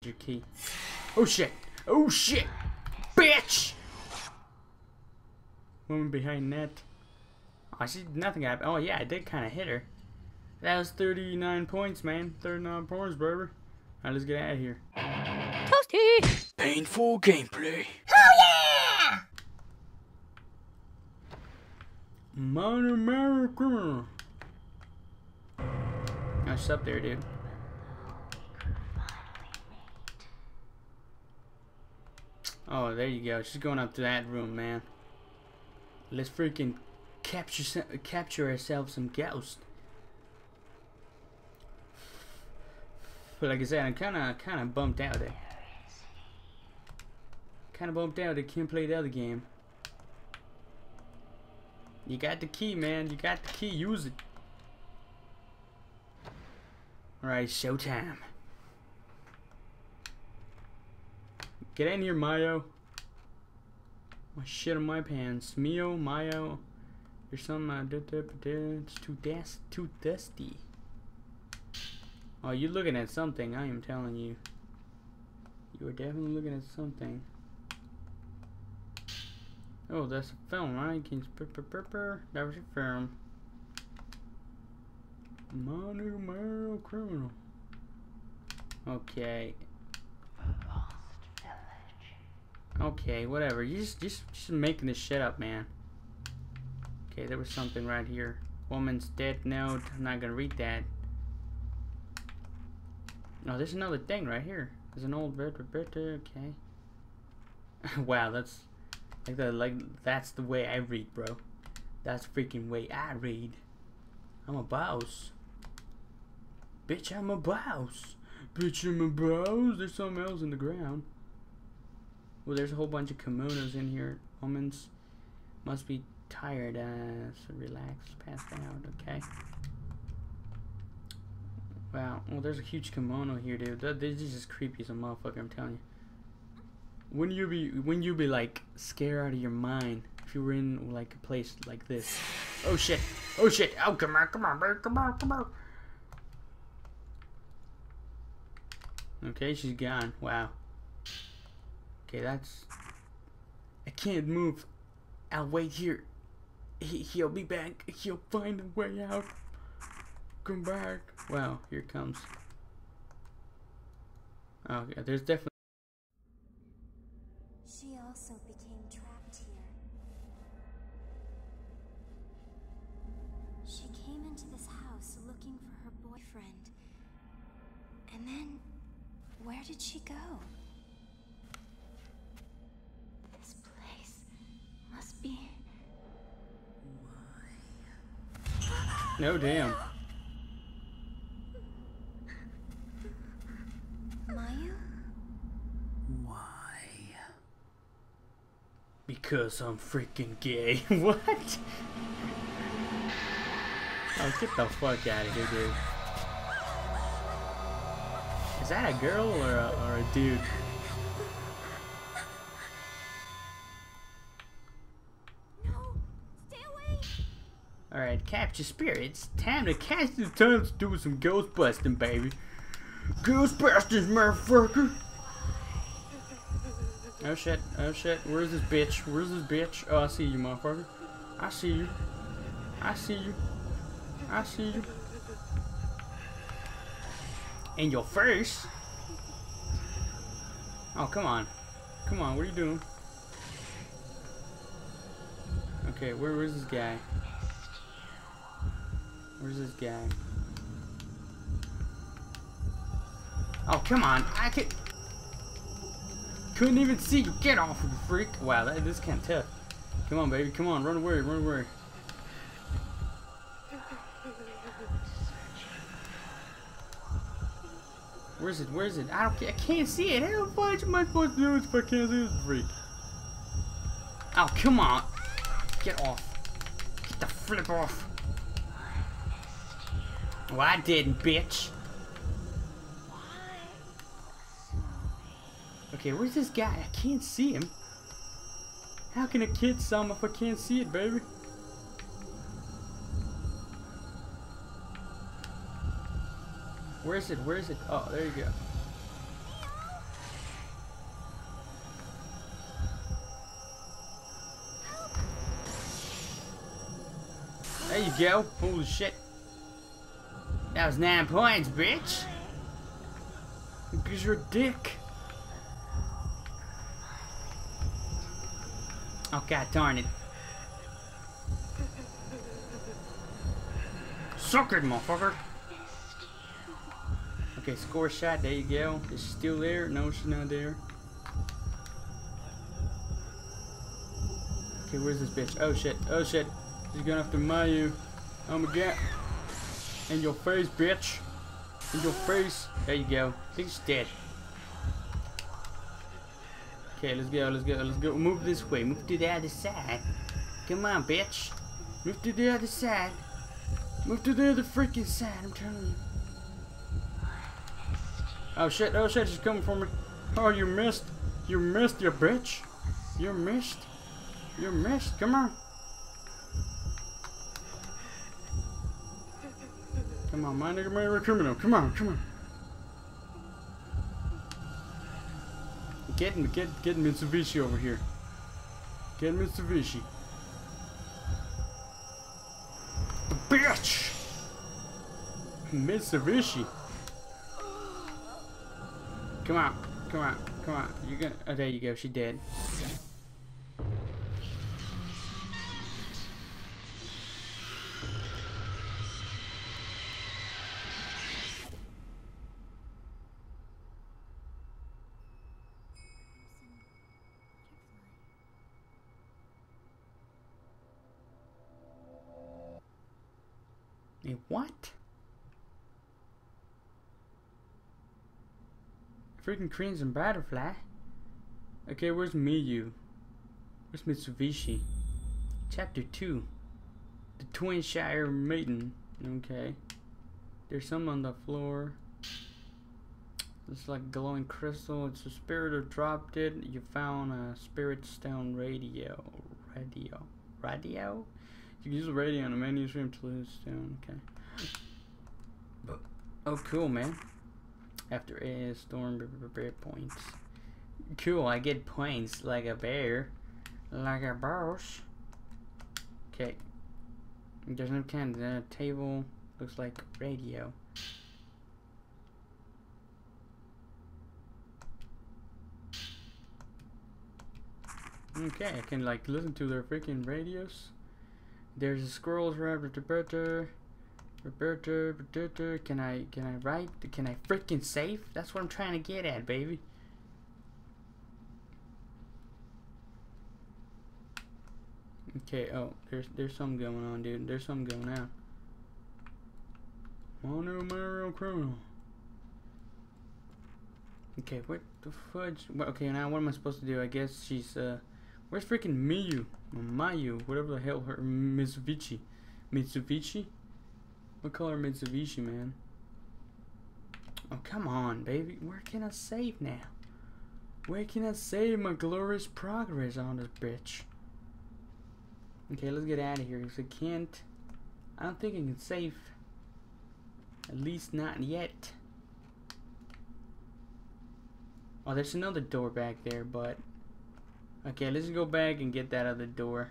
your key. Oh shit! Oh shit! Bitch! Woman behind net. Oh, she nothing happened. Oh yeah, I did kind of hit her. That was 39 points, man. 39 points, baby. Alright, let's get out of here. Toasty! Painful gameplay. Hell yeah! Minor criminal. Oh, she's up there, dude. Oh, there you go. She's going up to that room, man. Let's freaking capture ourselves some ghost. But like I said, I'm kind of bummed out. Kind of bummed out. I can't play the other game. You got the key, man. You got the key. Use it. Alright, showtime. Get in here, Mayo. My shit on my pants. Mayo. There's some it's too dusty. Oh, you're looking at something, I am telling you. You are definitely looking at something. Oh, that's a film, right? That was a film. Monumental criminal. Okay. Okay, whatever. You just making this shit up, man. Okay, there was something right here. Woman's dead note. I'm not gonna read that. No, there's another thing right here. There's an old okay. Wow, that's that's the way I read, bro. That's the freaking way I read. I'm a boss. Bitch, I'm a boss. Bitch, I'm a boss. There's something else in the ground. Well, there's a whole bunch of kimonos in here. Woman's must be tired. So relax, pass out. Okay. Wow. Well, there's a huge kimono here, dude. This is just creepy as a motherfucker. I'm telling you. Wouldn't you be like scared out of your mind if you were in like a place like this? Oh shit! Oh shit! Oh come on, baby, come on! Okay, she's gone. Wow. Okay, that's. I can't move. I'll wait here. He'll be back. He'll find a way out. Come back. Wow, here it comes. Oh, yeah, there's definitely. She also became trapped here. She came into this house looking for her boyfriend. And then, where did she go? This place must be... No, damn. Mayu? Why? Because I'm freaking gay. What? Oh, get the fuck out of here, dude. Is that a girl or a dude? No! Stay away! Alright, capture spirits. Time to catch the time to do some ghost busting, baby. Ghostbusters, motherfucker! Oh shit, oh shit. Where's this bitch? Where's this bitch? Oh, I see you, motherfucker. I see you. I see you. I see you. In your face? Oh, come on. Come on, what are you doing? Okay, where's this guy? Where's this guy? Oh, come on. Couldn't even see you. Get off, you freak. Wow, this is kind of tough. Come on, baby. Come on. Run away. Run away. Where's it? Where's it? I can't see it. How the fuck am I supposed to do it if I can't see this freak? Oh, come on. Get off. Get the flip off. Well, I didn't, bitch. Okay, where's this guy? I can't see him. How can a kid sum if I can't see it, baby? Where is it? Where is it? Oh, there you go. There you go. Holy shit. That was 9 points, bitch. Because you're a dick. Oh, god darn it. Suck it, motherfucker. Okay, score shot. There you go. Is she still there? No, she's not there. Okay, where's this bitch? Oh shit. Oh shit. She's going after Mayu. Oh my god. In your face, bitch. In your face. There you go. I think she's dead. Okay, let's go, let's go, let's go. Move this way. Move to the other side. Come on, bitch. Move to the other side. Move to the other freaking side, I'm telling you. Oh shit, she's coming for me. Oh, you missed. You missed, you bitch. You missed. You missed. Come on. Come on, my nigga, my criminal. Come on, come on. Get Mitsubishi over here. Get Mitsubishi. Bitch! Mitsubishi. Come on, come on, come on. You're gonna. Oh, there you go. She dead. A what? Freaking crimson butterfly. Okay, where's Mayu? Where's Mitsubishi? Chapter 2. The Twin Shire Maiden. Okay. There's some on the floor. It's like glowing crystal. It's a spirit who dropped it. You found a spirit stone radio. Radio? You can use the radio on the menu stream to lose stone. Okay. Oh, cool, man. After a storm, bear points. Cool, I get points like a bear. Like a boss. Okay. There's no kind of table. Looks like radio. Okay, I can like listen to their freaking radios. There's a squirrels Roberta. Can I write? Can I freaking save? That's what I'm trying to get at, baby. Okay, oh, there's something going on, dude. There's something going on. Oh no, my real criminal. Okay, what the fudge? Okay, now what am I supposed to do? I guess she's where's freaking Mayu? Or Mayu, whatever the hell her Mitsubishi. Mitsubishi? What color Mitsubishi, man? Oh, come on, baby. Where can I save now? Where can I save my glorious progress on this bitch? Okay, let's get out of here. Because I don't think I can save. At least not yet. Oh, there's another door back there, but... Okay, let's go back and get that other door.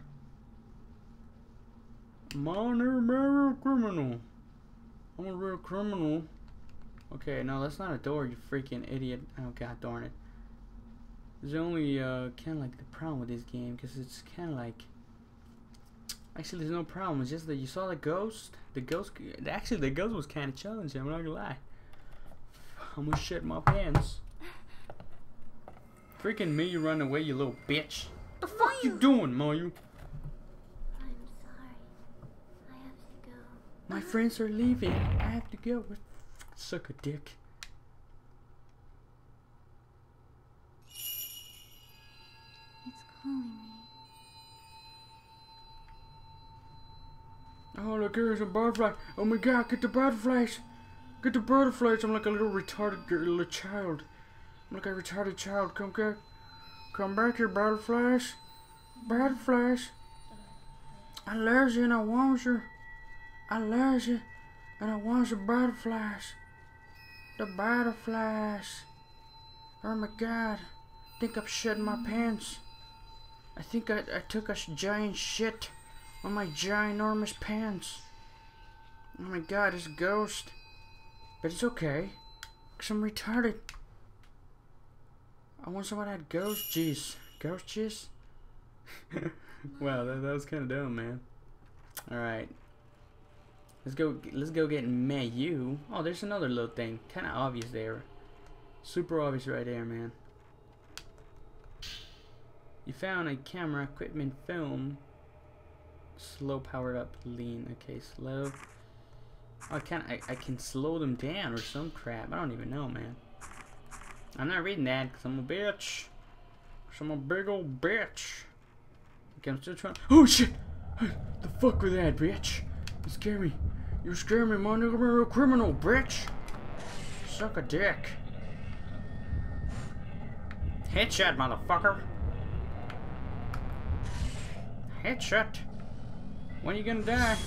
I'm a real criminal. I'm a real criminal. Okay, no, that's not a door, you freaking idiot. Oh, god darn it. There's only, kind of like the problem with this game, because it's kind of like... Actually, there's no problem. It's just that you saw the ghost. Actually, the ghost was kind of challenging, I'm not gonna lie. I'm gonna shit my pants. Freaking me, you run away, you little bitch. What the fuck you doing, Mayu? I'm sorry. I have to go. My friends are leaving. I have to go. Suck a dick. It's calling me. Oh, look, here's a butterfly. Oh my god, get the butterflies. Get the butterflies. I'm like a little retarded little child. I'm like a retarded child. Come back here, butterflies. Butterflies. I love you and I want you. I love you and I want the butterflies. The butterflies. Oh my god. I think I'm shitting my pants. I think I took a giant shit on my ginormous pants. Oh my god, it's a ghost. But it's okay, because I'm retarded. I want someone that ghost juice. Ghost juice? Wow, that was kind of dumb, man. Alright. Let's go get Mayu. Oh, there's another little thing. Kind of obvious there. Super obvious right there, man. You found a camera, equipment, film. Slow powered up, lean. Okay, slow. Oh, I can slow them down or some crap. I don't even know, man. I'm not reading that because I'm a bitch. I'm a big old bitch. Okay, I'm still trying. Oh shit! The fuck with that, bitch? You scare me. You scare me, man. You're a criminal, bitch. Suck a dick. Headshot, motherfucker. Headshot. When are you gonna die?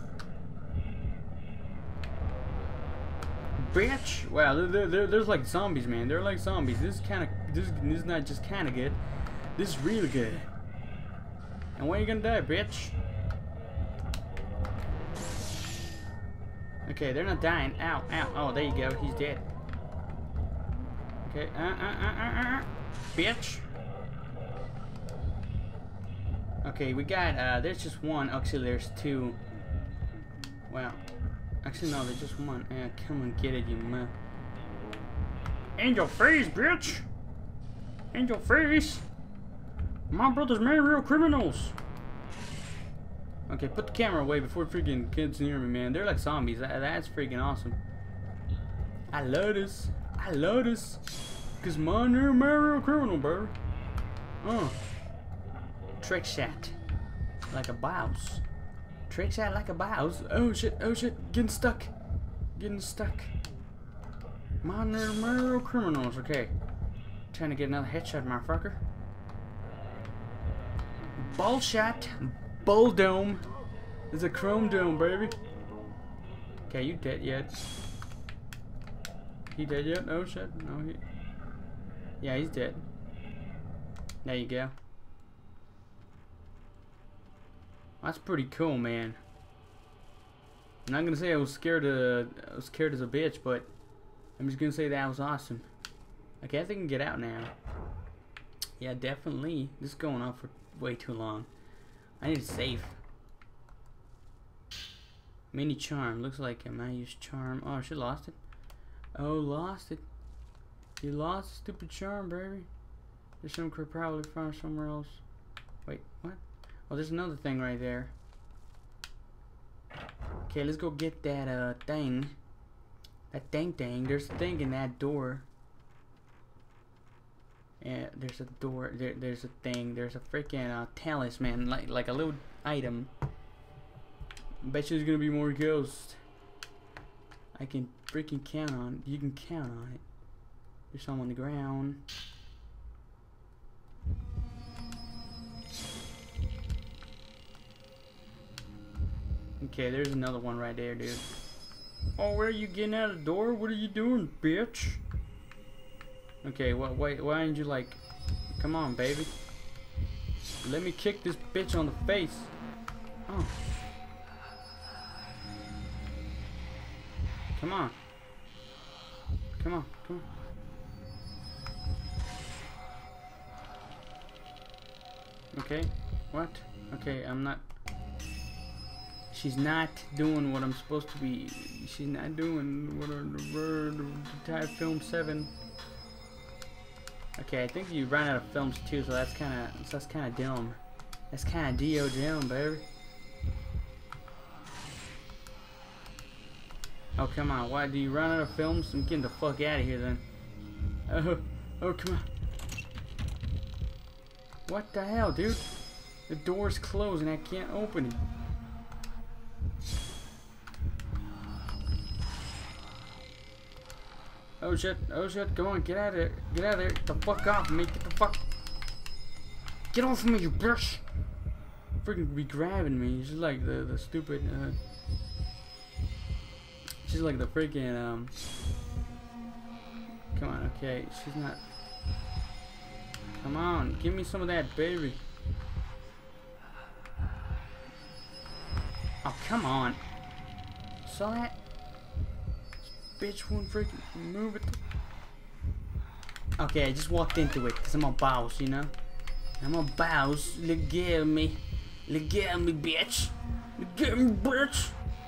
Bitch! Wow, there's like zombies, man. They're like zombies. This is not just kinda good. This is really good. And when are you gonna die, bitch? Okay, they're not dying. Ow, ow. Oh, there you go. He's dead. Okay, bitch. Okay, we got, there's just one. Actually, there's two. Wow. Actually, no, there's just one. Come on, get it, you man. In your face, bitch! In your face! My brothers marry real criminals! Okay, put the camera away before freaking kids near me, man. They're like zombies. That's freaking awesome. I love this. I love this. Cause my new marry real criminal, bro. Trick shot. Like a boss. Trick shot like a boss. Oh shit, oh shit. Getting stuck. Getting stuck. Minor criminals. Okay. Trying to get another headshot, motherfucker. Ball shot. Bull dome. There's a chrome dome, baby. Okay, you dead yet? He dead yet? Oh shit. No, he. Yeah, he's dead. There you go. That's pretty cool, man. I'm not gonna say I was scared as a bitch, but I'm just gonna say that was awesome. Okay, I think I can get out now. Yeah, definitely. This is going on for way too long. I need to save. Mini charm. Looks like a Mayu's charm. Oh, she lost it. Oh, lost it. You lost the stupid charm, baby. There's some could probably find somewhere else. Wait, what? Oh, there's another thing right there. Okay, let's go get that thing. That thing. There's a thing in that door. Yeah, there's a door. There's a thing. There's a freaking talisman, like a little item. Bet you there's gonna be more ghosts. I can freaking count on. You can count on it. There's some on the ground. Okay, there's another one right there, dude. Oh, where are you getting out of the door? What are you doing, bitch? Okay, why aren't you like... Come on, baby. Let me kick this bitch on the face. Oh. Come on. Come on, come on. Okay, what? Okay, I'm not... She's not doing what I'm supposed to be. She's not doing what the type film 7. Okay, I think you ran out of films too, so that's kind of dumb. That's kind of dumb, baby. Oh come on, why do you run out of films? I'm getting the fuck out of here then. Oh come on. What the hell, dude? The door's closed and I can't open it. Oh shit, come on, get out of there. Get out of there. Get the fuck off me. Get the fuck. Get off of me, you bitch. Freaking be grabbing me. She's like the stupid, she's like the freaking, come on, okay. She's not. Come on, give me some of that, baby. Oh, come on. Saw that? This bitch won't freaking move it. Okay, I just walked into it because I'm a boss, you know? I'm a boss. Look at me. Look at me, bitch. Look at me, bitch.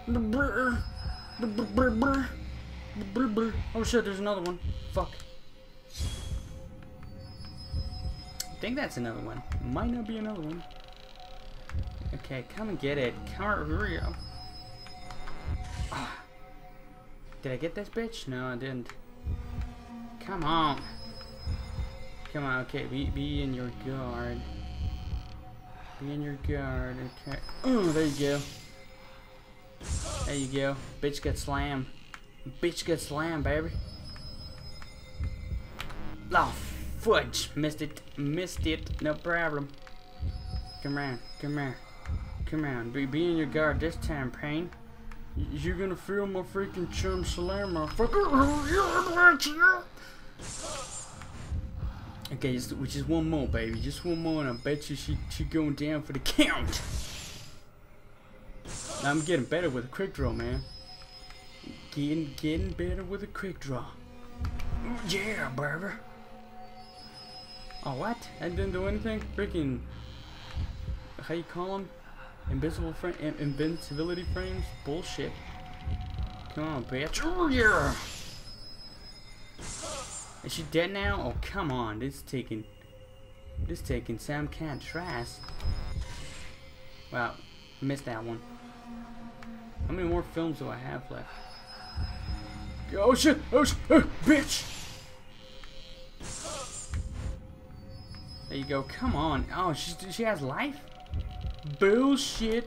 Oh shit, there's another one. Fuck. I think that's another one. Might not be another one. Okay, come and get it. Come on, hurry up. Did I get this bitch? No, I didn't. Come on. Come on, okay, be in your guard. Be in your guard, okay. Oh, there you go. There you go. Bitch got slammed. Bitch got slammed, baby. Oh, fudge. Missed it. Missed it. No problem. Come around. Come here. Come on. Be in your guard this time, Pain. You're gonna feel my freaking chum slam, motherfucker. Okay, just one more, baby. Just one more, and I bet you she going down for the count. I'm getting better with a quick draw, man. Getting better with a quick draw. Yeah, baby. Oh, what? I didn't do anything? Freaking... How you call them? Invincibility frames? Bullshit. Come on, bitch. Oh, yeah! Is she dead now? Oh, come on. This taking some kind of trash. Wow. Missed that one. How many more films do I have left? Oh shit! Oh shit! Oh, bitch! There you go. Come on. Oh, she has life? Bullshit.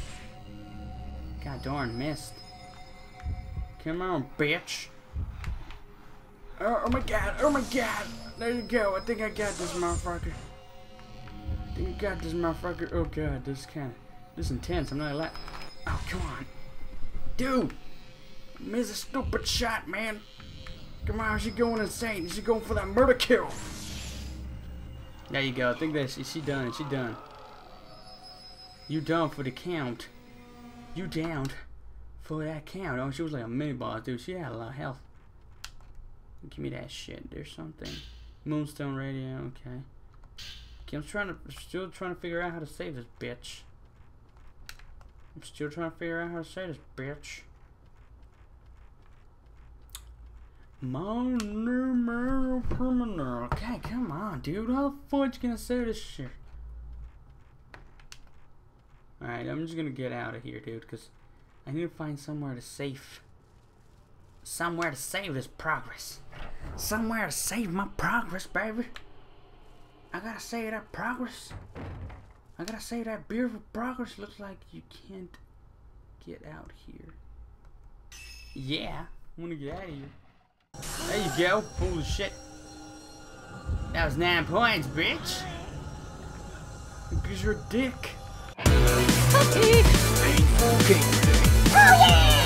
God darn, missed. Come on, bitch. Oh my god. Oh my god. There you go. I think I got this motherfucker. I think I got this motherfucker. Oh god, this is intense. I'm not allowed. Oh, come on. Dude! Miss a stupid shot, man. Come on, she's going insane. She's going for that murder kill. There you go. I think that she done. She done. You done for the count. You downed for that count. Oh, she was like a mini boss, dude. She had a lot of health. Give me that shit. There's something. Moonstone radio. Okay. Okay, I'm still trying to figure out how to save this bitch. I'm still trying to figure out how to say this, bitch. Okay, come on, dude. How the fuck you gonna say this shit? Alright, I'm just gonna get out of here, dude, because I need to find somewhere to save. Somewhere to save this progress. Somewhere to save my progress, baby. I gotta save that progress. I gotta say that beautiful progress. Looks like you can't get out here. Yeah, I wanna get out of here. There you go. Holy shit. That was 9 points, bitch. Because you're a dick. Toasty! Painful gameplay. Oh yeah!